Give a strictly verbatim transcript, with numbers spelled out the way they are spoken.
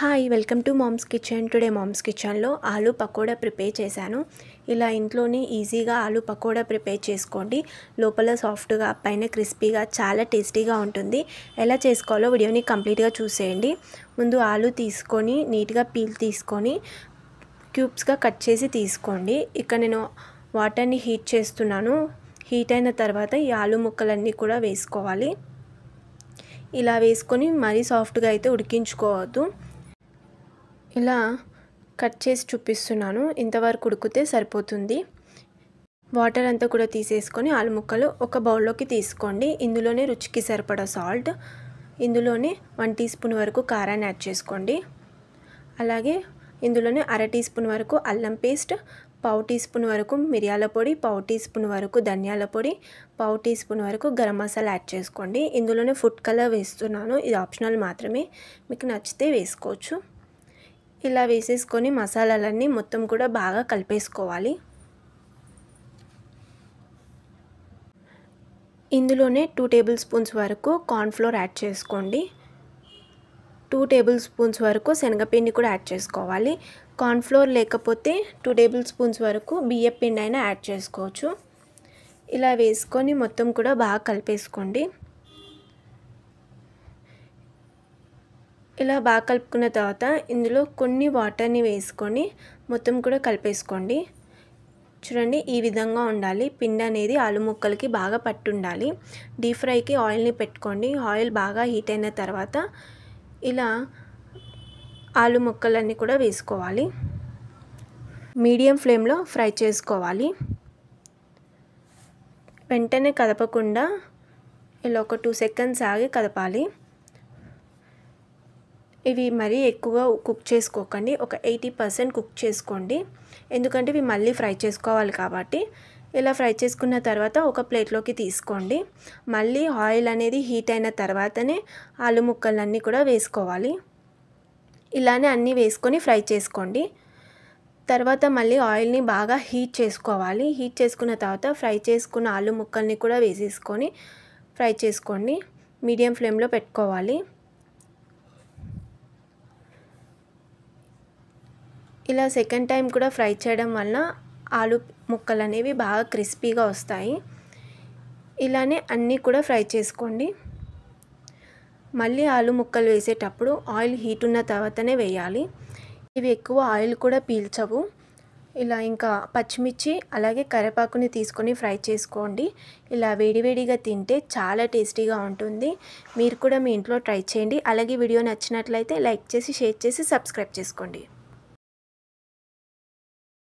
Hi welcome to mom's kitchen. Today mom's కిచెన్లో aloo pakoda prepare చేశాను. ఇలా ఇంట్లోనే ఈజీగా ఆలూ పకోడా ప్రిపేర్ చేసుకోండి. లోపల సాఫ్ట్గా పైన క్రిస్పీగా చాలా టేస్టీగా ఉంటుంది. ఎలా చేసుకోవాలో వీడియోని కంప్లీట్గా చూసేయండి. ముందు ఆలూ తీసుకొని నీట్గా పీల్ తీసుకొని క్యూబ్స్గా కట్ చేసి తీసుకోండి. ఇక్కడ నేను వాటర్ని హీట్ చేస్తున్నాను. హీట్ అయిన తర్వాత ఈ ఆలూ ముక్కలన్నీ కూడా వేసుకోవాలి. ఇలా వేసుకొని మరీ సాఫ్ట్గా అయితే ఉడికించుకోవద్దు. ఇలా కట్ చేసి చూపిస్తున్నాను. ఇంతవరకు ఉడికితే సరిపోతుంది. వాటర్ అంతా కూడా తీసేసుకొని ఆలు ముక్కలు ఒక బౌల్లోకి తీసుకోండి. ఇందులోనే రుచికి సరిపడా సాల్ట్, ఇందులోనే వన్ టీ స్పూన్ వరకు కారాన్ని యాడ్ చేసుకోండి. అలాగే ఇందులోనే అర టీ స్పూన్ వరకు అల్లం పేస్ట్, పావు టీ స్పూన్ వరకు మిరియాల పొడి, పావు టీ స్పూన్ వరకు ధనియాల పొడి, పావు టీ స్పూన్ వరకు గరం మసాలా యాడ్ చేసుకోండి. ఇందులోనే ఫుడ్ కలర్ వేస్తున్నాను. ఇది ఆప్షనల్ మాత్రమే, మీకు నచ్చితే వేసుకోవచ్చు. ఇలా వేసేసుకొని మసాలాలన్నీ మొత్తం కూడా బాగా కలిపేసుకోవాలి. ఇందులోనే టూ టేబుల్ స్పూన్స్ వరకు కార్న్ఫ్లోర్ యాడ్ చేసుకోండి. టూ టేబుల్ స్పూన్స్ వరకు శనగపిండి కూడా యాడ్ చేసుకోవాలి. కార్న్ఫ్లోర్ లేకపోతే టూ టేబుల్ స్పూన్స్ వరకు బియ్యం పిండి అయినా యాడ్ చేసుకోవచ్చు. ఇలా వేసుకొని మొత్తం కూడా బాగా కలిపేసుకోండి. ఇలా బాగా కలుపుకున్న తర్వాత ఇందులో కొన్ని వాటర్ని వేసుకొని మొత్తం కూడా కలిపేసుకోండి. చూడండి, ఈ విధంగా ఉండాలి. పిండి అనేది ఆలు ముక్కలకి బాగా పట్టు ఉండాలి. డీప్ ఫ్రైకి ఆయిల్ని పెట్టుకోండి. ఆయిల్ బాగా హీట్ అయిన తర్వాత ఇలా ఆలు ముక్కలన్నీ కూడా వేసుకోవాలి. మీడియం ఫ్లేమ్లో ఫ్రై చేసుకోవాలి. వెంటనే కదపకుండా ఇలా ఒక టూ సెకండ్స్ ఆగి కదపాలి. ఇవి మరీ ఎక్కువ కుక్ చేసుకోకండి. ఒక ఎయిటీ పర్సెంట్ కుక్ చేసుకోండి. ఎందుకంటే ఇవి మళ్ళీ ఫ్రై చేసుకోవాలి కాబట్టి. ఇలా ఫ్రై చేసుకున్న తర్వాత ఒక ప్లేట్లోకి తీసుకోండి. మళ్ళీ ఆయిల్ అనేది హీట్ అయిన తర్వాతనే ఆలు ముక్కలన్నీ కూడా వేసుకోవాలి. ఇలానే అన్నీ వేసుకొని ఫ్రై చేసుకోండి. తర్వాత మళ్ళీ ఆయిల్ని బాగా హీట్ చేసుకోవాలి. హీట్ చేసుకున్న తర్వాత ఫ్రై చేసుకున్న ఆలు ముక్కల్ని కూడా వేసేసుకొని ఫ్రై చేసుకోండి. మీడియం ఫ్లేమ్లో పెట్టుకోవాలి. ఇలా సెకండ్ టైం కూడా ఫ్రై చేయడం వలన ఆలు ముక్కలు అనేవి బాగా క్రిస్పీగా వస్తాయి. ఇలానే అన్నీ కూడా ఫ్రై చేసుకోండి. మళ్ళీ ఆలు ముక్కలు వేసేటప్పుడు ఆయిల్ హీట్ ఉన్న తర్వాతనే వేయాలి. ఇవి ఎక్కువ ఆయిల్ కూడా పీల్చవు. ఇలా ఇంకా పచ్చిమిర్చి అలాగే కరివేపాకుని తీసుకొని ఫ్రై చేసుకోండి. ఇలా వేడివేడిగా తింటే చాలా టేస్టీగా ఉంటుంది. మీరు కూడా మీ ఇంట్లో ట్రై చేయండి. అలాగే వీడియో నచ్చినట్లయితే లైక్ చేసి షేర్ చేసి సబ్స్క్రైబ్ చేసుకోండి.